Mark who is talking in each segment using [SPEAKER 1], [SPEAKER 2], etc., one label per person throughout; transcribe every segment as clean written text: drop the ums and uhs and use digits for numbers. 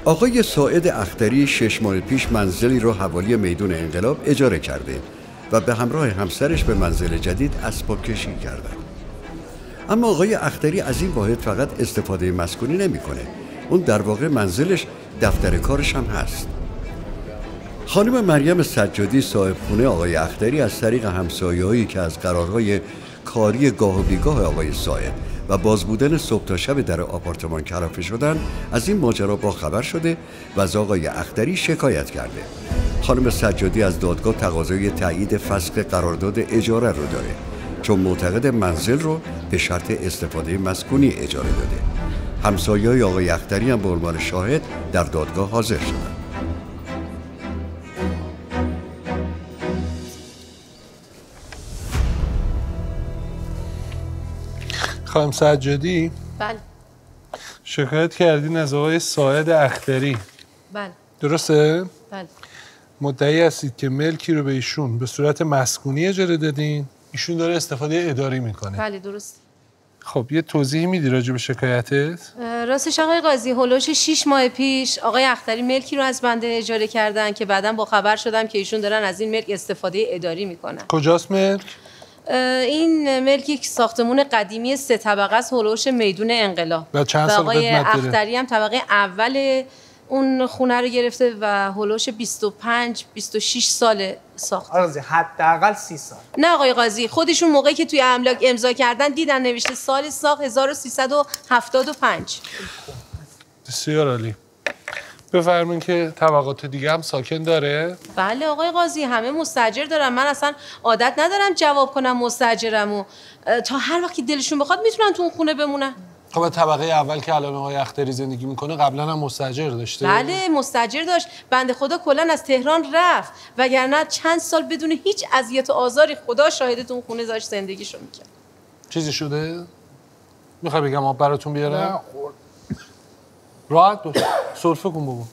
[SPEAKER 1] آقای ساعد اختری 6 ماه پیش منزلی رو حوالی میدون انقلاب اجاره کرده و به همراه همسرش به منزل جدید اسباب کشی کردند. اما آقای اختری از این واحد فقط استفاده مسکونی نمی‌کنه. اون در واقع منزلش دفتر کارش هم هست. خانم مریم سجادی صاحب خونه آقای اختری از طریق همسایه‌هایی که از قرارهای کاری گاه و بیگاه آقای ساعد و باز بودن صبح تا شب در آپارتمان کلافه شدن از این ماجرا با خبر شده و از آقای اختری شکایت کرده. خانم سجادی از دادگاه تقاضای تایید فسخ قرارداد اجاره رو داره، چون معتقد منزل رو به شرط استفاده مسکونی اجاره داده. همسایه‌های آقای اختری هم به عنوان شاهد در دادگاه حاضر شدند.
[SPEAKER 2] خانم سجادی؟
[SPEAKER 3] بله.
[SPEAKER 2] شکایت کردین از آقای ساعد اختری.
[SPEAKER 3] بله.
[SPEAKER 2] درسته؟
[SPEAKER 3] بله.
[SPEAKER 2] مدعی هستید که ملکی رو به ایشون به صورت مسکونی اجاره دادین، ایشون داره استفاده اداری میکنه.
[SPEAKER 3] بله درست.
[SPEAKER 2] خب یه توضیحی میدی راجع به شکایتت؟
[SPEAKER 3] راستش آقای قاضی، هولوش 6 ماه پیش آقای اختری ملکی رو از بنده اجاره کردن که بعداً با خبر شدم که ایشون دارن از این ملک استفاده اداری میکنن.
[SPEAKER 2] کجاست ملک؟
[SPEAKER 3] این ملک یک ساختمون قدیمی 3 طبقه است، هولوش میدون انقلاب.
[SPEAKER 2] و چند سال
[SPEAKER 3] آقای
[SPEAKER 2] قدمت داره؟
[SPEAKER 3] اختری هم طبقه اول اون خونه رو گرفته و هولوش 25-26 سال ساخت.
[SPEAKER 4] قاضی حداقل 30 سال.
[SPEAKER 3] نه آقای قاضی، خودشون موقعی که توی املاک امضا کردن دیدن نوشته سال ساخت 1375.
[SPEAKER 2] بسیار عالی. بفرمایید که طبقات دیگه هم ساکن داره؟
[SPEAKER 3] بله آقای قاضی، همه مستاجر دارن. من اصلا عادت ندارم جواب کنم مستاجرمو، تا هر وقتی دلشون بخواد میتونن تو اون خونه بمونن.
[SPEAKER 2] خب طبقه اول که الان آقای اختری زندگی میکنه قبلا هم مستاجر داشته؟
[SPEAKER 3] بله مستاجر داشت. بنده خدا کلا از تهران رفت، وگرنه چند سال بدون هیچ اذیت و آزاری خدا شاهدتون خونه داشت زندگیشو میکرد.
[SPEAKER 2] چیزی شده؟ میخوای بگم آب براتون بیارم؟
[SPEAKER 4] نه
[SPEAKER 2] راحت باش. سرفه کن بابا.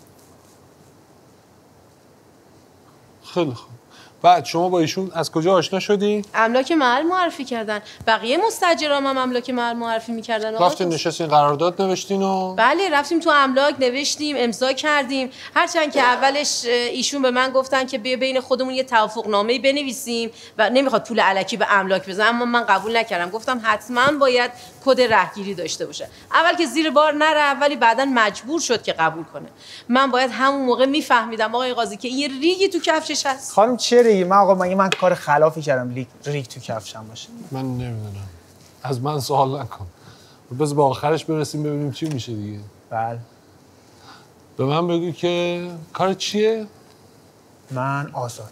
[SPEAKER 2] خیلی خوب. بعد شما با ایشون از کجا آشنا شدی؟
[SPEAKER 3] املاک محل معرفی کردن. بقیه مستاجرام هم املاک محل معرفی میکردن.
[SPEAKER 2] رفتین نشستین قرارداد نوشتین و
[SPEAKER 3] بله رفتیم تو املاک نوشتیم امضا کردیم. هرچند که اولش ایشون به من گفتن که بین خودمون یه توافق نامه‌ای بنویسیم و نمیخواد پول الکی به املاک بزنم، اما من قبول نکردم. گفتم حتما باید کد رهگیری داشته باشه. اول که زیر بار نره، ولی بعداً مجبور شد که قبول کنه. من باید همون موقع میفهمیدم آقای قاضی که این یه ریگی تو کفشش هست.
[SPEAKER 4] خانم چه ریگی؟ من آقا من کار خلافی کردم ریگ تو کفشم باشه؟
[SPEAKER 2] من نمیدونم. از من سوال نکن. بس با آخرش برسیم ببینیم چی میشه دیگه.
[SPEAKER 4] بله.
[SPEAKER 2] به من بگو که کار چیه؟
[SPEAKER 4] من آزاد.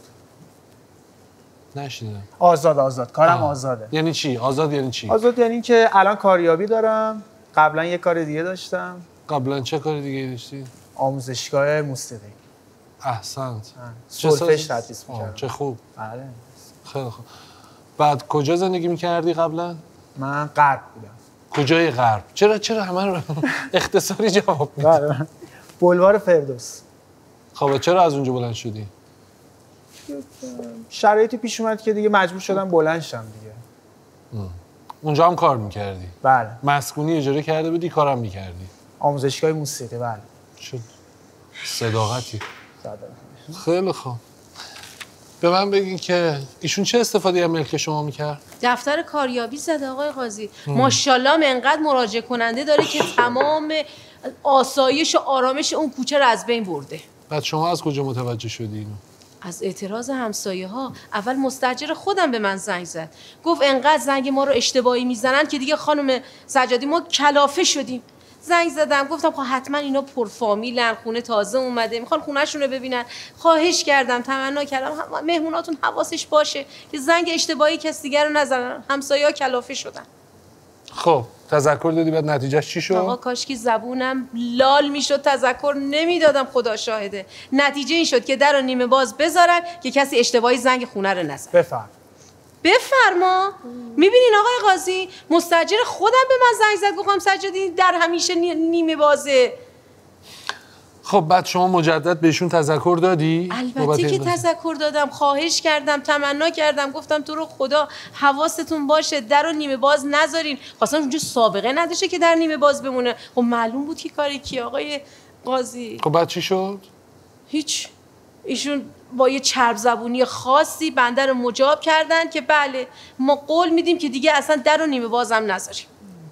[SPEAKER 2] نشیدم.
[SPEAKER 4] آزاد کارم آزاده.
[SPEAKER 2] یعنی چی؟ آزاد یعنی چی؟
[SPEAKER 4] آزاد یعنی که الان کاریابی دارم. قبلا یه کار دیگه داشتم.
[SPEAKER 2] قبلا چه کار دیگه داشتی؟
[SPEAKER 4] آموزشگاه موسیقی.
[SPEAKER 2] احسنت.
[SPEAKER 4] سولفژ تدریس می‌کردم.
[SPEAKER 2] چه خوب.
[SPEAKER 4] بله.
[SPEAKER 2] خیلی خوب. بعد کجا زندگی می‌کردی قبلا؟
[SPEAKER 4] من غرب بودم.
[SPEAKER 2] کجای غرب؟ چرا همه رو اختصاری جواب میدی؟
[SPEAKER 4] بله. بلوار فردوس.
[SPEAKER 2] خب چرا از اونجا بلند شدی؟
[SPEAKER 4] شرایطی پیش اومد که دیگه مجبور شدم بلند شم دیگه.
[SPEAKER 2] اونجا هم کار می‌کردی؟
[SPEAKER 4] بله.
[SPEAKER 2] مسکونی اجاره کرده بودی کارم می‌کردی؟
[SPEAKER 4] آموزشگاه موسیقی. بله.
[SPEAKER 2] شد صداقتی. خیلی خوب. به من بگین که ایشون چه استفاده از ملک شما میکرد؟
[SPEAKER 3] دفتر کاریابی زده آقای قاضی. ماشاءالله هم انقدر مراجعه کننده داره که تمام آسایش و آرامش اون کوچه رو از بین برده.
[SPEAKER 2] بعد شما از کجا متوجه شدی اینو؟
[SPEAKER 3] از اعتراض همسایه ها. اول مستاجر خودم به من زنگ زد، گفت انقدر زنگ ما رو اشتباهی میزنن که دیگه خانم سجادی ما کلافه شدیم. زنگ زدم گفتم خب حتما اینا پرفامیلن، خونه تازه اومده، میخوان خونه‌شون رو ببینن. خواهش کردم، تمنا کردم مهموناتون حواسش باشه که زنگ اشتباهی کس دیگر رو نزنن. همسایه‌ها کلافه شدن.
[SPEAKER 2] خب تذکر دادی بعد نتیجهش چی شد؟
[SPEAKER 3] آقا کاشکی زبونم لال میشد تذکر نمیدادم، خدا شاهده. نتیجه این شد که در رو نیمه باز بذارن که کسی اشتباهی زنگ خونه رو نزنه. بفرما. میبینین آقای قاضی، مستاجر خودم به من زنگ زد گفتم سجادی در همیشه نیمه بازه.
[SPEAKER 2] خب بعد شما مجدد بهشون تذکر دادی؟
[SPEAKER 3] البته که تذکر دادم، خواهش کردم، تمنا کردم، گفتم تو رو خدا حواستون باشه در رو نیمه باز نذارین. خواستم اونجا سابقه نداشته که در نیمه باز بمونه. خب معلوم بود که کاری کی آقای قاضی.
[SPEAKER 2] خب بعد چی شد؟
[SPEAKER 3] هیچ. ایشون با یه چرب زبونی خاصی بنده رو مجاب کردن که بله ما قول میدیم که دیگه اصلا در و نیمه بازم نذاریم.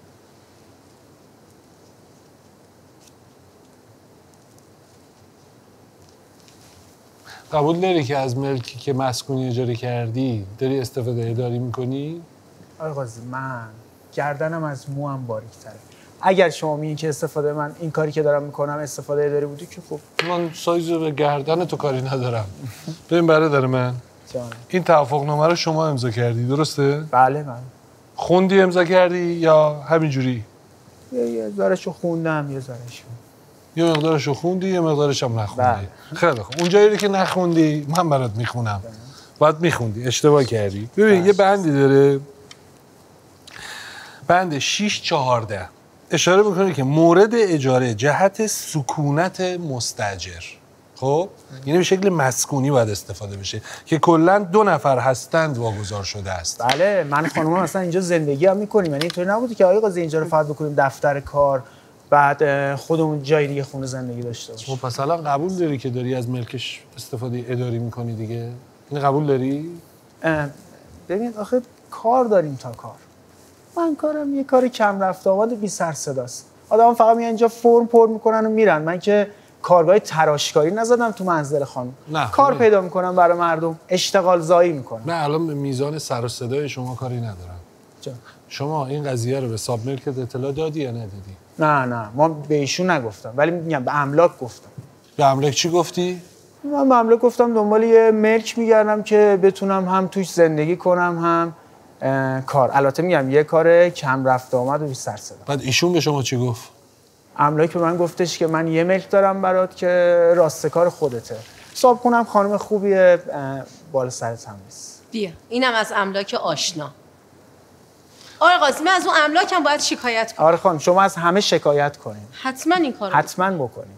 [SPEAKER 2] قبول داری که از ملکی که مسکونی اجاره کردی داری استفاده اداری میکنی؟
[SPEAKER 4] آقای قاضی من گردنم از موام باریک‌تره. اگر شما میگین که استفاده من این کاری که دارم میکنم استفاده اداری بودی که خب
[SPEAKER 2] من سایز به گردن تو کاری ندارم. ببین برادر من
[SPEAKER 4] جان.
[SPEAKER 2] این توافقنامه رو شما امضا کردی درسته؟
[SPEAKER 4] بله من
[SPEAKER 2] خوندی امضا کردی یا همینجوری؟
[SPEAKER 4] یه ذره‌شو خوندم یه ذره‌شو.
[SPEAKER 2] یه مقدارشو خوندی یه مقدارش هم نخوندی.
[SPEAKER 4] بله.
[SPEAKER 2] خیلی خوب. اونجایی که نخوندی من برات میخونم. بعد میخوندی اشتباه کردی. ببین یه بندی داره بند 6-14 اشاره میکنه که مورد اجاره جهت سکونت مستاجر. خب یعنی به شکل مسکونی باید استفاده بشه که کلا 2 نفر هستند واگذار شده است.
[SPEAKER 4] بله من خانومم اصلا اینجا زندگی هم میکنیم، یعنی اینطوری نبوده که آقای قاضی اینجا رو فقط بکنیم دفتر کار بعد خودمون جای دیگه خونه زندگی داشته باشیم.
[SPEAKER 2] خب پس الان قبول داری که داری از ملکش استفاده اداری میکنی دیگه؟ این قبول داری؟
[SPEAKER 4] ببین آخه کار داریم تا کار. من کارم یه کار کم رفت آمد بی سر صداست. آدم فقط میان اینجا فرم پر میکنن و میرن. من که کارگاه تراشکاری نزدم تو منزل خانم. کار پیدا میکنم برای مردم، اشتغال زایی میکنم.
[SPEAKER 2] نه الان به میزان سر و صدای شما کاری ندارم.
[SPEAKER 4] جان.
[SPEAKER 2] شما این قضیه رو به ساب ملکت اطلاع دادی یا ندادی؟
[SPEAKER 4] نه ما به ایشون نگفتم ولی میگم به املاک گفتم.
[SPEAKER 2] به املاک چی گفتی؟
[SPEAKER 4] من به املاک گفتم دنبال یه ملک میگردم که بتونم هم توش زندگی کنم هم کار. البته میگم یه کار کم رفت آمد و بی سر صدا.
[SPEAKER 2] بعد ایشون به شما چی گفت؟
[SPEAKER 4] املاک به من گفتش که من یه ملک دارم برات که راستکار خودته. حساب کنم خانم خوبیه بالا سرت هم نیست.
[SPEAKER 3] بیا اینم از املاک آشنا. آقای قاضی من از اون املاکم باید شکایت کنم.
[SPEAKER 4] آره خانم شما از همه شکایت کنین.
[SPEAKER 3] حتما این کارو
[SPEAKER 4] حتما بکنین.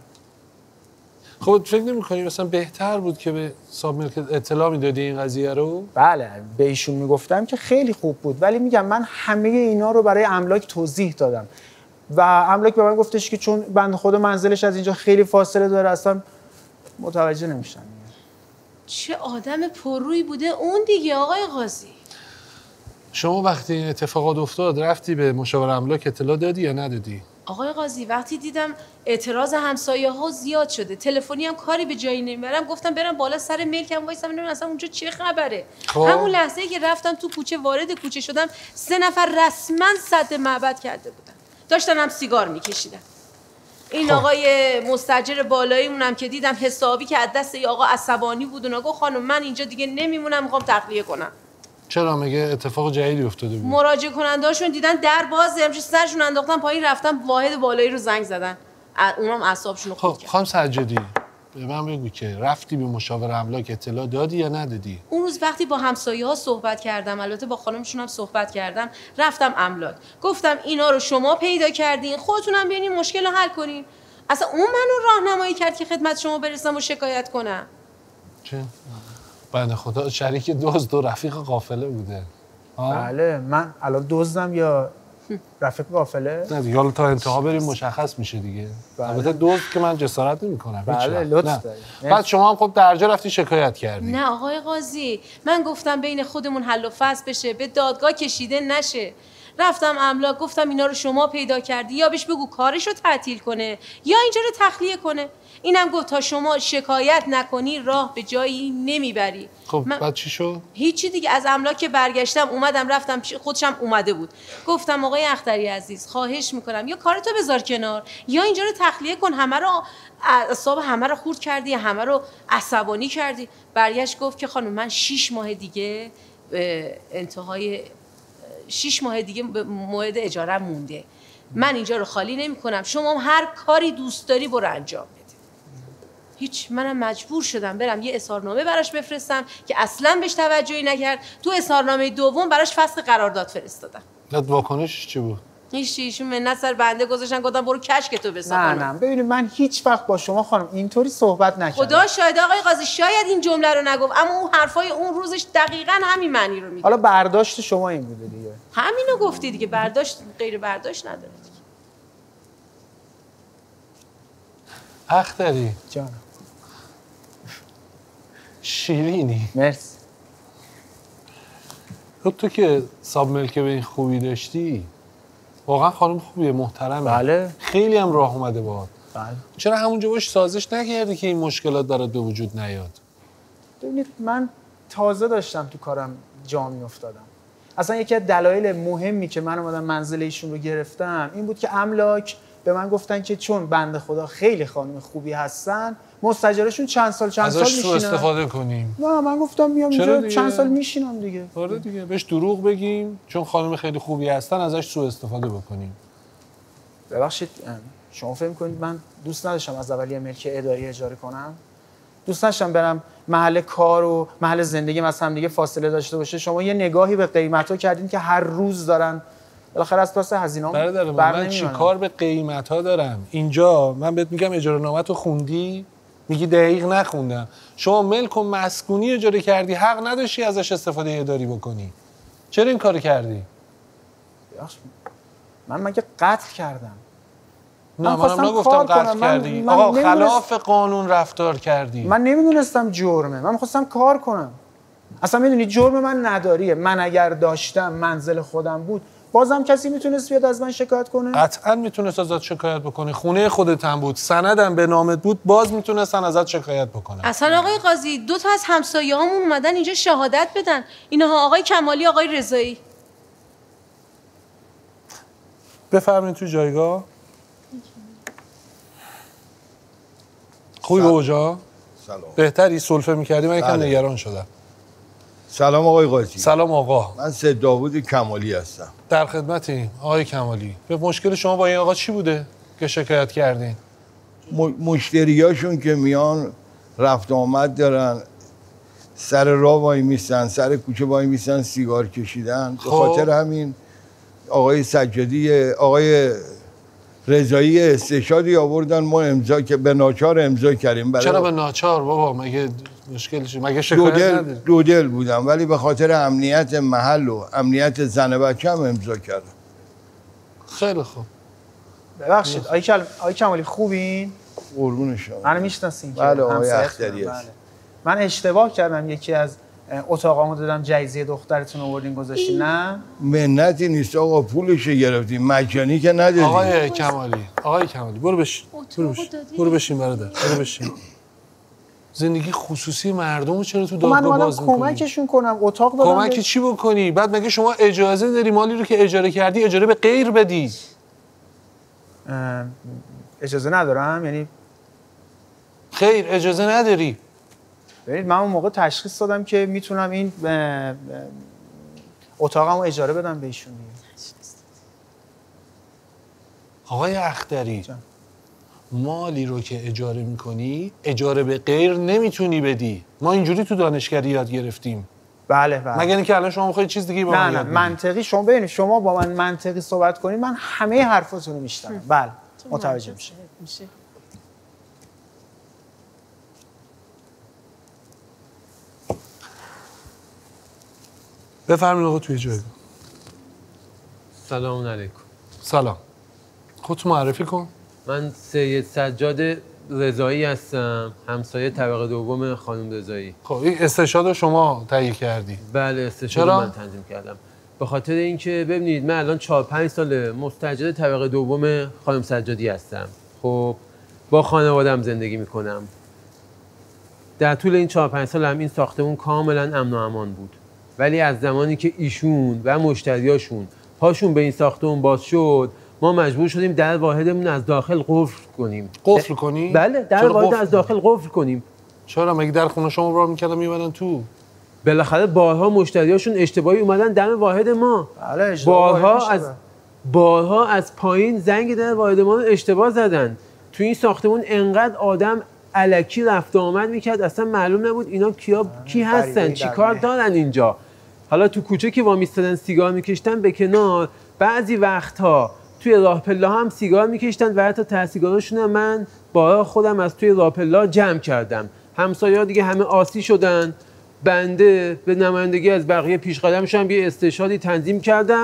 [SPEAKER 2] خب فکر نمی‌کنی مثلا بهتر بود که به ساب ملکت اطلاع میدادی این قضیه رو؟
[SPEAKER 4] بله به ایشون میگفتم که خیلی خوب بود ولی میگم من همه اینا رو برای املاک توضیح دادم و املاک به من گفتش که چون بنده خود منزلش از اینجا خیلی فاصله داره اصلا متوجه نمیشن.
[SPEAKER 3] چه آدم پررویی بوده اون دیگه آقای قاضی.
[SPEAKER 2] شما وقتی این اتفاقات افتاد رفتی به مشاور املاک اطلاع دادی یا ندادی؟
[SPEAKER 3] آقای قاضی وقتی دیدم اعتراض همسایه‌ها زیاد شده تلفنی هم کاری به جایی نمیبرم گفتم برم بالا سر ملکم وایسم ببینم اصلا اونجا چه خبره. همون لحظه‌ای که رفتم تو کوچه وارد کوچه شدم 3 نفر رسما سد معبد کرده بودن داشتن هم سیگار میکشیدن. این آقای مستاجر بالاییمون هم که دیدم حسابی که از دست ای آقا عصبانی بود و گفت خانم من اینجا دیگه نمیمونم میخوام تخلیه کنم.
[SPEAKER 2] چرا مگه اتفاق جدیدی افتاده بود؟
[SPEAKER 3] مراجعه کننده‌هاشون دیدن در بازه همش سرشون انداختن پایین رفتن واحد بالایی رو زنگ زدن. اونم اعصابشون رو خورد کرد.
[SPEAKER 2] خانم سجادی به من بگو که رفتی به مشاور املاک اطلاع دادی یا ندادی؟
[SPEAKER 3] اون روز وقتی با همسایه‌ها صحبت کردم البته با خانمشون هم صحبت کردم رفتم املاک گفتم اینا رو شما پیدا کردین خودتونم بیاین این مشکل رو حل کنین. اصلا اون منو راهنمایی کرد که خدمت شما برسم و شکایت کنم.
[SPEAKER 2] چه؟ بنده خدا شریک دزد و رفیق قافله بوده.
[SPEAKER 4] بله من الان دزدم یا رفیق قافله؟
[SPEAKER 2] نه دیگه حالا تا انتها بریم مشخص میشه دیگه. البته دزد که من جسارت نمی‌کنم.
[SPEAKER 4] بله لطف دارید.
[SPEAKER 2] بعد شما هم خب درجا رفتی شکایت کردی.
[SPEAKER 3] نه آقای قاضی من گفتم بین خودمون حل و فصل بشه به دادگاه کشیده نشه. رفتم املاک گفتم اینا رو شما پیدا کردی یا بهش بگو کارش رو تعطیل کنه یا اینجا رو تخلیه کنه. اینم گفت تا شما شکایت نکنی راه به جایی نمیبری.
[SPEAKER 2] خب بعد چی شد؟
[SPEAKER 3] هیچی دیگه از املاک که برگشتم اومدم رفتم خودشم اومده بود گفتم آقای اختری عزیز خواهش میکنم یا کارتو بذار کنار یا اینجا رو تخلیه کن همه رو اعصاب همه رو خورد کردی همه رو عصبانی کردی. برگشت گفت که خانم من 6 ماه دیگه انتهای 6 ماه دیگه موعد اجاره مونده من اینجا رو خالی نمی‌کنم شما هر کاری دوست داری برو انجام بده. هیچ منم مجبور شدم برم یه اظهارنامه براش بفرستم که اصلا بهش توجهی نکرد. تو اظهارنامه دوم براش فسخ قرارداد فرستادم.
[SPEAKER 2] بعد واکنش چی بود؟
[SPEAKER 3] ایشون منت سر بنده گذاشتن گفتن برو کشک تو بساز.
[SPEAKER 4] نه ببینید من هیچ وقت با شما خانم اینطوری صحبت نکردم.
[SPEAKER 3] خدا شاهد آقای قاضی شاید این جمله رو نگفت اما اون حرفای اون روزش دقیقاً همین معنی رو میگه.
[SPEAKER 4] حالا برداشت شما این بوده دیگه.
[SPEAKER 3] همینو گفتی دیگه برداشت غیر برداشت نداره دیگه.
[SPEAKER 2] اختری
[SPEAKER 4] جانم.
[SPEAKER 2] شیرینی.
[SPEAKER 4] مرسی.
[SPEAKER 2] تو که ساب ملک به این خوبی داشتی، واقعا خانم خوبیه، محترمه.
[SPEAKER 4] بله.
[SPEAKER 2] خیلی هم راه اومده باهات.
[SPEAKER 4] بله.
[SPEAKER 2] چرا همونجا باش سازش نکردی که این مشکلات برات به وجود نیاد؟
[SPEAKER 4] ببینید من تازه داشتم تو کارم جا میافتادم. اصلا یکی از دلایل مهمی که من اومدم منزل ایشون رو گرفتم این بود که املاک به من گفتن که چون بنده خدا خیلی خانم خوبی هستن، مستاجرشون چند سال
[SPEAKER 2] ازش
[SPEAKER 4] میشینن.
[SPEAKER 2] سوء استفاده کنیم.
[SPEAKER 4] نه من گفتم میام اینجا چند سال میشینم دیگه.
[SPEAKER 2] آره دیگه، بهش دروغ بگیم چون خانم خیلی خوبی هستن ازش سوء استفاده بکنیم.
[SPEAKER 4] ببخشید شما فکر می‌کنید من دوست نداشتم از اولیه ملک اداری اجاره کنم؟ دوست داشتم برم محل کار و محل زندگی مثلا هم دیگه فاصله داشته باشه. شما یه نگاهی به قیمت‌ها کردین که هر روز دارن بالاخره از پس هزینه‌ام
[SPEAKER 2] برادر من چی کار به قیمت‌ها دارم؟ اینجا من بهت میگم اجاره نامه‌تو خوندی؟ میگی دقیق نخوندم. شما ملک و مسکونی اجاره کردی، حق نداشتی ازش استفاده اداری بکنی. چرا این کارو کردی؟
[SPEAKER 4] من مگه قتل کردم؟
[SPEAKER 2] نه منم نگفتم قتل کردی. آقا خلاف قانون رفتار کردی.
[SPEAKER 4] من نمیدونستم جرمه. من می‌خواستم کار کنم. اصلا میدونی جرم من نداریه. من اگر داشتم منزل خودم بود بازم کسی میتونست بیاد از من شکایت کنه؟
[SPEAKER 2] قطعا میتونست ازت شکایت بکنه. خونه خودت هم بود، سندم به نامت بود، باز میتونستن ازت شکایت بکنن.
[SPEAKER 3] اصلا آقای قاضی 2 تا از همسایه‌هامون اومدن اینجا شهادت بدن. اینها آقای کمالی، آقای رضایی.
[SPEAKER 2] بفرمایید تو جایگاه. خوبی بابا؟
[SPEAKER 5] سلام.
[SPEAKER 2] بهتری سلفه می‌کردی؟ من یکم نگران شدم.
[SPEAKER 5] سلام آقای قاضی.
[SPEAKER 2] سلام آقا.
[SPEAKER 5] من سید داوود کمالی هستم.
[SPEAKER 2] در خدمتیم آقای کمالی. به مشکل شما با این آقا چی بوده که شکایت کردین؟
[SPEAKER 5] مشتریاشون که میان رفت آمد دارن، سر راه وای میستن، سر کوچه وای میستن، سیگار کشیدن. به خاطر همین آقای سجادی، آقای رضایی استشهادی آوردن، ما امضا که به ناچار امضا کردیم.
[SPEAKER 2] چرا به ناچار بابا؟ مگه مشکلش مگه شکایت نداری؟
[SPEAKER 5] دو دل بودم ولی به خاطر امنیت محل و امنیت زن بچه هم امضا کردم.
[SPEAKER 2] خیلی خوب.
[SPEAKER 4] ببخشید آقای کمالی خوبین؟
[SPEAKER 5] قربون شما.
[SPEAKER 4] منو میشناسین که
[SPEAKER 5] بله آقای اختری
[SPEAKER 4] هست. من اشتباه کردم یکی از اتاقامو دادم جایزه دخترتون آوردین گذاشتین. نه
[SPEAKER 5] منتی نیست آقا، پولش گرفتیم، مجانی که ندادیم.
[SPEAKER 2] آقای کمالی برو بشین. برو بشین برادر. برو بشین. زندگی خصوصی مردم رو چرا تو دادگاه باز می‌کنی؟
[SPEAKER 4] کمکشون کنم، اتاق دادم.
[SPEAKER 2] کمکی چی بکنی؟ بعد مگه شما اجازه داری مالی رو که اجاره کردی اجاره به غیر بدی؟
[SPEAKER 4] اجازه ندارم یعنی؟
[SPEAKER 2] خیر اجازه نداری.
[SPEAKER 4] ببینید من اون موقع تشخیص دادم که میتونم این اتاقمو اجاره بدم به ایشون.
[SPEAKER 2] آقای اختری مالی رو که اجاره میکنی اجاره به غیر نمیتونی بدی. ما اینجوری تو دانشگاهی یاد گرفتیم.
[SPEAKER 4] بله
[SPEAKER 2] مگر اینکه الان شما میخواید چیز دیگه با من یاد بدید.
[SPEAKER 4] منطقی شما ببینید، شما با من منطقی صحبت کنید من همه حرفاتون رو میشنوم. بله متوجه میشم.
[SPEAKER 2] بفرمایید آقا توی جایگاه.
[SPEAKER 6] سلام علیکم.
[SPEAKER 2] سلام. خودت معرفی کن.
[SPEAKER 6] من سید سجاد رضایی هستم، همسایه طبقه دوم خانم رضایی.
[SPEAKER 2] خب این استشهاد شما تهیه کردی؟
[SPEAKER 6] بله استشهاد من تنظیم کردم. به خاطر اینکه ببینید من الان 4-5 ساله مستاجر طبقه دوم خانم سجادی هستم. خب با خانواده‌ام زندگی میکنم. در طول این 4-5 سال هم این ساختمون کاملا امن و امان بود. ولی از زمانی که ایشون و مشتریاشون پاشون به این ساختمون باز شد، ما مجبور شدیم در واحدمون از داخل قفل کنیم.
[SPEAKER 2] قفل کنی؟
[SPEAKER 6] بله در واحد از داخل قفل کنیم.
[SPEAKER 2] چرا مگه در خونه شما راه می‌کردن می‌برن تو؟
[SPEAKER 6] بالاخره بارها مشتریاشون اشتباهی اومدن دم واحد ما.
[SPEAKER 4] بله
[SPEAKER 6] بارها از پایین زنگ در واحد ما اشتباه زدن. تو این ساختمون انقدر آدم الکی رفت و آمد میکرد اصلا معلوم نبود اینا کی هستن، چی کار دارن اینجا. حالا تو کوچه که وامیستادن سیگار میکشتن به کنار، بعضی وقتها توی راه پله هم سیگار میکشتن و حتی ته سیگاراشون من بارها خودم از توی راه پله جمع کردم. همسایه‌ها دیگه همه آسی شدن. بنده به نمایندگی از بقیه پیشقدمشم یه استشهادی تنظیم کردم.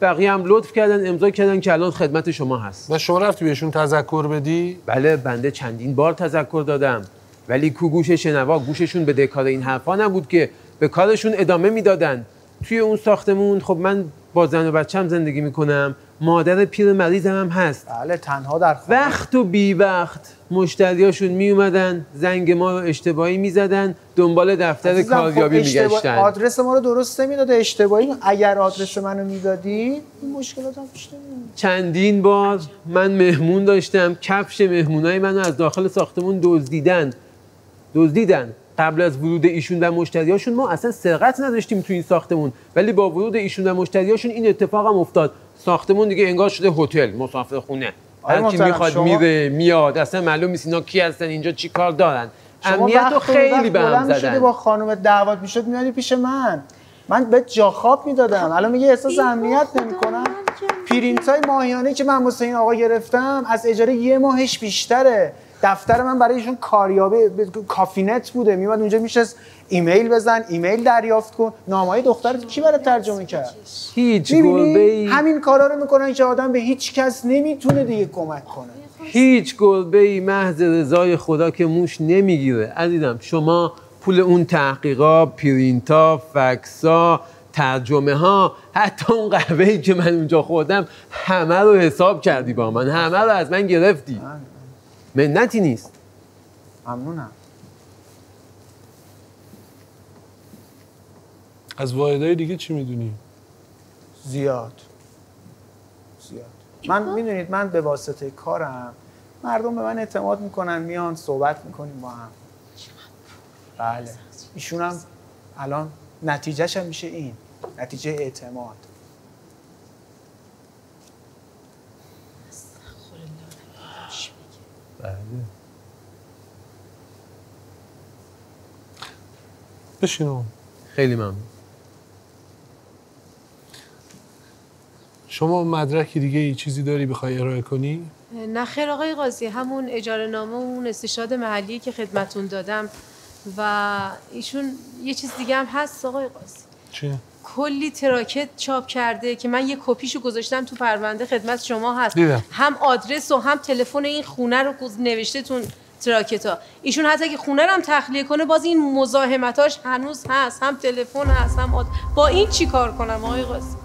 [SPEAKER 6] بقیه هم لطف کردن امضا کردن که الان خدمت شما هست.
[SPEAKER 2] و شما رفتی بهشون تذکر بدی؟
[SPEAKER 6] بله بنده چندین بار تذکر دادم، ولی کو گوش شنوا، گوششون بدهکار این حرفا نبود که به کارشون ادامه میدادن. توی اون ساختمون خب من با زن و بچه‌م زندگی میکنم، مادر پیر مریضم هم هست.
[SPEAKER 4] بله تنها در خونه.
[SPEAKER 6] وقت و بی وقت مشتریاشون می اومدن زنگ ما رو اشتباهی میزدن، دنبال دفتر کاریابی میگشتن.
[SPEAKER 4] آدرس ما رو درست نمیداده، اشتباهی. اگر آدرس منو میدادی این مشکلات هم پیش نمیومد.
[SPEAKER 6] چندین بار من مهمون داشتم، کفش مهمونای منو از داخل ساختمون دزدیدن. قبل از ورود ایشون و مشتریاشون ما اصلا سرقت نداشتیم تو این ساختمون، ولی با ورود ایشون و مشتریاشون این اتفاق هم افتاد. ساختمون دیگه انگار شده هتل، مسافرخونه. هر کی میخواد میره میاد، اصلا معلوم نیست اینا کی هستن، اینجا چی کار دارن. امنیت رو خیلی به هم زدن.
[SPEAKER 4] با خانم دعوت میشد میادی پیش من به جا خواب میدادم. الان میگه احساس امنیت نمیکنم. پرینتای ماهیانه که من واسه این آقا گرفتم از اجاره 1 ماهش بیشتره. دفتر من برای ایشون کاریابی کافینت بوده، میومد اونجا میشست ایمیل بزن، ایمیل دریافت کن. نامه‌های دخترت کی برات ترجمه کرد؟
[SPEAKER 6] هیچ گربه‌ای
[SPEAKER 4] همین کارا رو میکنن که آدم به هیچ کس نمیتونه دیگه کمک کنه.
[SPEAKER 6] هیچ گربه‌ای محض رضای خدا که موش نمیگیره. عزیزم شما پول اون تحقیقا، پرینتا، فکسا، ترجمه ها، حتی اون قهوه‌ای که من اونجا خوردم همه رو حساب کردی با من، همه رو از من گرفتی. منتی نیست.
[SPEAKER 4] ممنونم.
[SPEAKER 2] از واحدهای دیگه چی میدونی؟
[SPEAKER 4] زیاد. من میدونید من به واسطه کارم مردم به من اعتماد میکنن، میان صحبت میکنیم با هم. بله. ایشون هم الان نتیجهش هم میشه این. نتیجه اعتماد.
[SPEAKER 6] بله.
[SPEAKER 2] بشینو.
[SPEAKER 6] خیلی ممنون.
[SPEAKER 2] شما مدرکی دیگه ای چیزی داری بخوای ارائه کنی؟
[SPEAKER 3] نه خیر آقای قاضی، همون اجاره نامه و اون استشهاد محلی که خدمتون دادم و ایشون یه چیز دیگه هم هست آقای قاضی.
[SPEAKER 2] چیه؟
[SPEAKER 3] کلی تراکت چاپ کرده که من یه کپیشو گذاشتم تو پرونده خدمت شما هست.
[SPEAKER 2] دیدم.
[SPEAKER 3] هم آدرس و هم تلفن این خونه رو نوشته تو تراکتا. ایشون حتی که خونه رو هم تخلیه کنه باز این مزاحمتاش هنوز هست، هم تلفن هست هم با این چی کار کنم آقای قاضی؟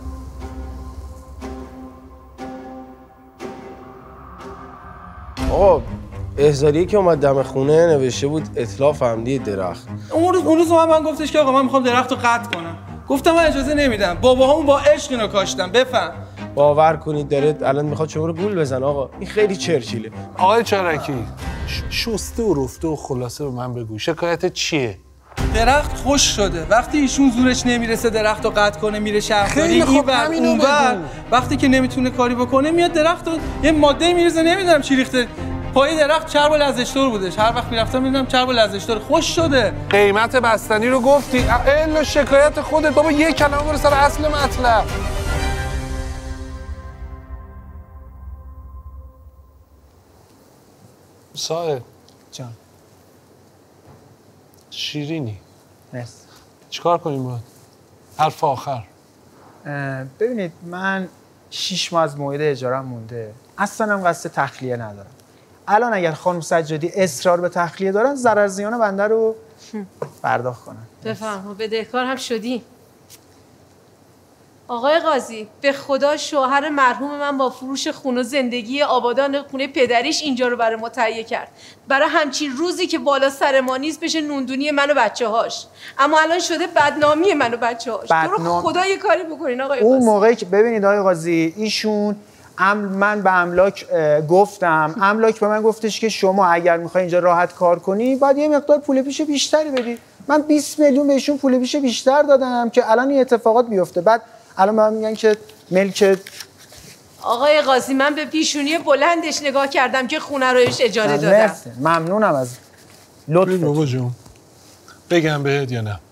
[SPEAKER 7] آقا احضاریه که اومد دم خونه نوشته بود اتلاف عمدی درخت.
[SPEAKER 8] اون روز من گفتش که آقا من میخوام درختو قطع کنم. گفتم من اجازه نمیدم. باباهامون با عشق اینو کاشتن. بفهم.
[SPEAKER 7] باور کنید داره الان میخواد شما رو گول بزنه. آقا این خیلی چرچیله.
[SPEAKER 2] آقای چارکی شسته و رفته و خلاصه به من بگو شکایت چیه؟
[SPEAKER 8] درخت خوش شده. وقتی ایشون زورش نمیرسه درختو قطع کنه میره شهرداری اونور، وقتی که نمیتونه کاری بکنه میاد درختو یه ماده میریزه نمیدونم چی ریخته پای درخت، چرب و لزشدار بودش. هر وقت میرفتم میدونم چرب و لزشدار. خوش شده.
[SPEAKER 2] قیمت بستنی رو گفتی؟ الا شکایت خودت بابا، یک کلمه برو سر اصل مطلب. صاحب
[SPEAKER 4] جان
[SPEAKER 2] شیرینی
[SPEAKER 4] مرسی.
[SPEAKER 2] چیکار کنیم باید؟ حرف آخر.
[SPEAKER 4] ببینید من 6 ماه از موعد اجارم مونده، اصلا هم قصد تخلیه ندارم. الان اگر خانم سجادی اصرار به تخلیه دارن ضرر زیان بنده رو پرداخت کنن.
[SPEAKER 3] بفهم. بدهکار هم شدی. آقای قاضی به خدا شوهر مرحوم من با فروش خونه و زندگی آبادان خونه پدریش اینجا رو برای ما تهیه کرد، برای همچین روزی که بالا سر ما نیست بشه نوندونی من و بچه‌هاش. اما الان شده بدنامی من و بچه‌هاش. تو رو خدا یه کاری بکنین آقای قاضی.
[SPEAKER 4] اون موقعی که ببینید آقای قاضی ایشون من به املاک گفتم، املاک به من گفتش که شما اگر میخوای اینجا راحت کار کنی باید یه مقدار پول پیش بیشتری بدی. من 20 میلیون بهشون پول پیش بیشتر دادم که الان این اتفاقات بیفته. بعد الان من میگن که ملک.
[SPEAKER 3] آقای قاضی من به پیشونی بلندش نگاه کردم که خونه رو بهش اجاره دادم.
[SPEAKER 4] ممنونم از لطفت.
[SPEAKER 2] بابا جون بگم بهت یا نه؟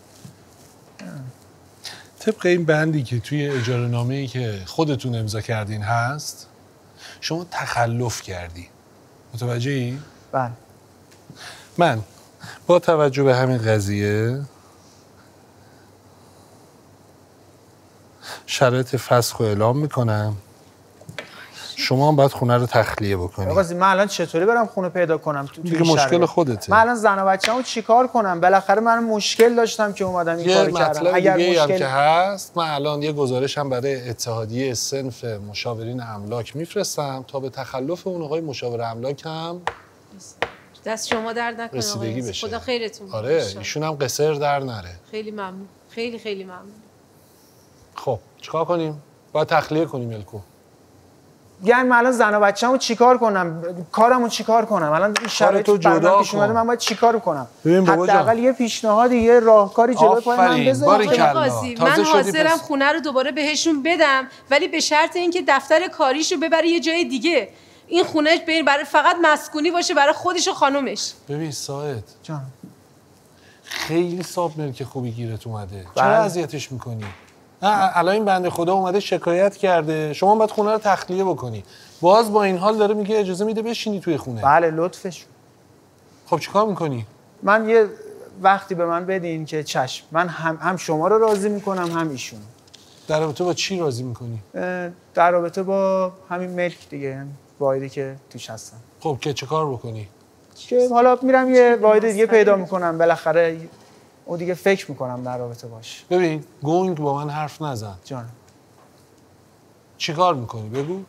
[SPEAKER 2] طبق این بندی که توی اجاره نامه‌ای که خودتون امضا کردین هست، شما تخلف کردی. متوجهی؟
[SPEAKER 4] بله.
[SPEAKER 2] من با توجه به همین قضیه شرایط فسخ رو اعلام میکنم. شما هم باید خونه رو تخلیه بکنی.
[SPEAKER 4] آقا من الان چطوری برم خونه پیدا کنم تو
[SPEAKER 2] دیگه مشکل خودته.
[SPEAKER 4] من الان زن و بچه‌مو چیکار کنم؟ بالاخره من مشکل داشتم که اومدم این کارو کردم.
[SPEAKER 2] اگر مشکل که هست، من الان یه گزارشم برای اتحادیه صنف مشاورین املاک میفرستم تا به تخلف اون آقای مشاور املاک هم
[SPEAKER 3] دست شما درد نکنه
[SPEAKER 2] رسیدگی بشه.
[SPEAKER 3] خدا خیرتون بده.
[SPEAKER 2] آره ایشون هم قصر در نره.
[SPEAKER 3] خیلی ممنون. خیلی خیلی ممنون.
[SPEAKER 2] خب چیکار کنیم؟ باید تخلیه کنیم الکو.
[SPEAKER 4] یعنی من الان زن و بچه‌مو چیکار کنم؟ کارمو چیکار کنم؟ الان این شرایط
[SPEAKER 2] جدا
[SPEAKER 4] پیش اومده، من باید چیکار کنم؟
[SPEAKER 2] حداقل
[SPEAKER 4] یه پیشنهاد، یه راهکاری جلوی پای من بذارید.
[SPEAKER 3] من حاضرم خونه رو دوباره بهشون بدم، ولی به شرط اینکه دفتر کاریشو ببره یه جای دیگه. این خونه برای فقط مسکونی باشه برای خودش و خانومش.
[SPEAKER 2] ببین ساعد
[SPEAKER 4] جان
[SPEAKER 2] خیلی صاحب ملک خوبی گیرت اومده. چرا اذیتش میکنی؟ الان این بنده خدا اومده شکایت کرده، شما باید خونه رو تخلیه بکنی. باز با این حال داره میگه اجازه میده بشینی توی خونه.
[SPEAKER 4] بله لطفش.
[SPEAKER 2] خب چیکار میکنی؟
[SPEAKER 4] من یه وقتی به من بدین که چشم، من هم شما رو راضی میکنم هم ایشون.
[SPEAKER 2] در رابطه با چی راضی میکنی؟
[SPEAKER 4] در رابطه با همین ملک دیگه، واحدی که توش هستم.
[SPEAKER 2] خب که چه کار بکنی؟
[SPEAKER 4] که حالا میرم یه واحد دیگه پیدا میکنم، بالاخره او دیگه فکر میکنم در رابطه باش.
[SPEAKER 2] ببین گنگ با من حرف نزن.
[SPEAKER 4] جان
[SPEAKER 2] چی کار میکنی بگو؟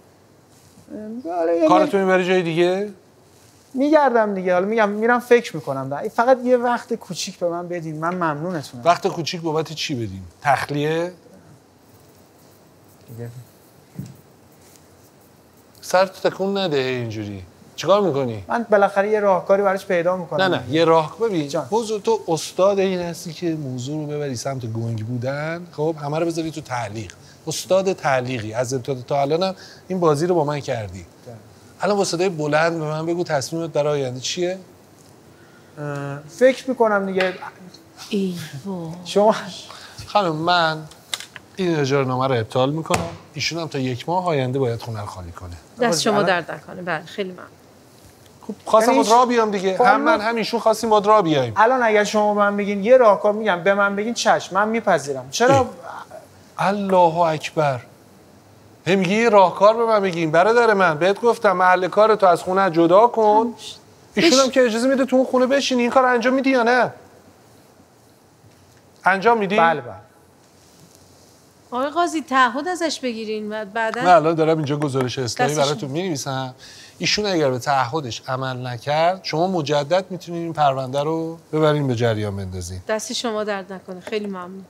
[SPEAKER 2] کارتو میبری جای دیگه؟
[SPEAKER 4] میگردم دیگه، حالا میگم میرم فکر میکنم. فقط یه وقت کوچیک به من بدین، من ممنونتونم.
[SPEAKER 2] وقت کوچیک بابت چی بدیم؟ تخلیه؟
[SPEAKER 4] دیگه
[SPEAKER 2] سرت تکون نده اینجوری. چیکار میکنی؟
[SPEAKER 4] من بالاخره یه راهکاری براش پیدا میکنم.
[SPEAKER 2] نه یه راه ببین موضوع تو استاد این هستی که موضوع رو ببری سمت گنگ بودن. خب همه رو بذاری تو تعلیق. استاد تعلیقی از ابتدا تا الانم این بازی رو با من کردی. الان با صدای بلند به من بگو تصمیمت برای آینده چیه؟
[SPEAKER 4] فکر میکنم دیگه. شما
[SPEAKER 2] خانم من این اجاره‌نامه رو ابطال میکنم. ایشون هم تا 1 ماه آینده باید خونه رو خالی کنه.
[SPEAKER 3] دست شما درد نکنه. بله خیلی ممنون.
[SPEAKER 2] خب خواستم با راه بیام دیگه. هم من هم ایشون خواستیم با راه بیایم.
[SPEAKER 4] الان اگر شما من بگین یه راهکار، میگم به من بگین چشم من میپذیرم. چرا؟
[SPEAKER 2] الله اکبر. میگی یه راهکار به من بگین. برادر من بهت گفتم محل کار تو از خونه جدا کن. ایشون هم که اجازه میده تو اون خونه بشینی. این کار انجام میدی یا نه؟ انجام میدی؟
[SPEAKER 4] بله.
[SPEAKER 3] آقای قاضی تعهد ازش بگیرین و بعدا
[SPEAKER 2] من الان دارم اینجا گزارش اصلاحی براتون می‌نویسم. ایشون اگر به تعهدش عمل نکرد، شما مجدد میتونین این پرونده رو ببرین به جریان بندازین.
[SPEAKER 3] دست شما درد نکنه. خیلی ممنون.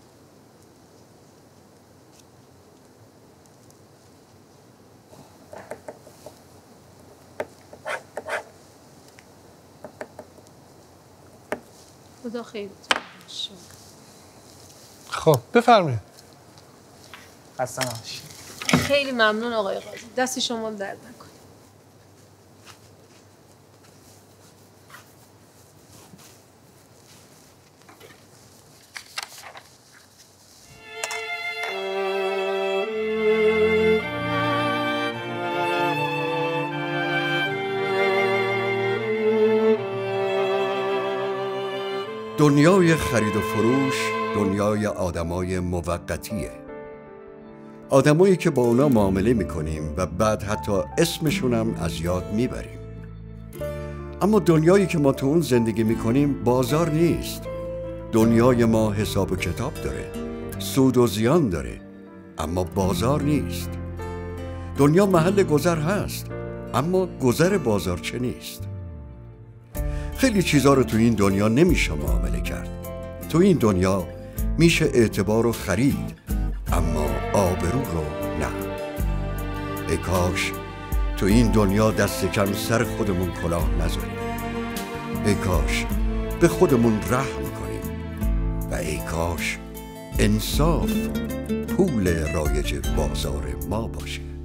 [SPEAKER 3] خدا خیرتون باشه.
[SPEAKER 2] خب بفرمایید.
[SPEAKER 4] حسنا باشید.
[SPEAKER 3] خیلی ممنون آقای قاضی. دست شما درد نکنه.
[SPEAKER 1] دنیای خرید و فروش دنیای آدمای موقتیه. آدمایی که با اونا معامله میکنیم و بعد حتی اسمشونم از یاد میبریم. اما دنیایی که ما تو اون زندگی میکنیم بازار نیست. دنیای ما حساب و کتاب داره، سود و زیان داره، اما بازار نیست. دنیا محل گذر هست، اما گذر بازارچه نیست. خیلی چیزا رو تو این دنیا نمیشه معامله کرد. تو این دنیا میشه اعتبار رو خرید، اما آبرو رو نه. ای کاش تو این دنیا دست کم سر خودمون کلاه نذاریم. ای کاش به خودمون رحم کنیم و ای کاش انصاف پول رایج بازار ما باشه.